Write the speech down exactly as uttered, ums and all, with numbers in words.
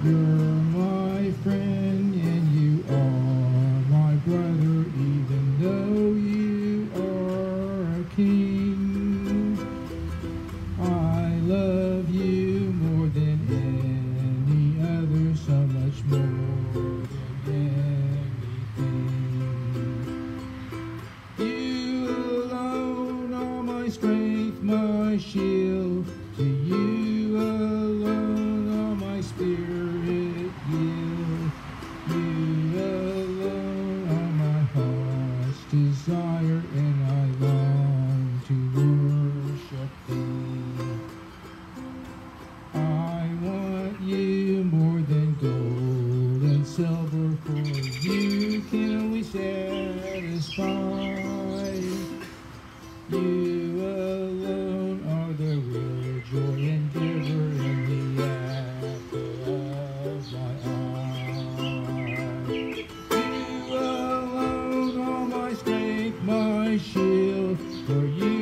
You're my friend and you are my brother, even though you are a king. I love you more than any other, so much more than anything. You alone are my strength, my shield. To you alone are my spirit yield. You alone are my heart's desire, and I long to worship thee. I want you more than gold and silver, for you can only satisfy. You alone are the real joy and giver, and the apple of my eye. You alone are my strength, my shield, for you